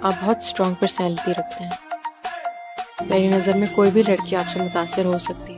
आप बहुत strong personality रखते हैं। मेरी नज़र में कोई भी लड़की आपसे मुतासिर हो सकती है।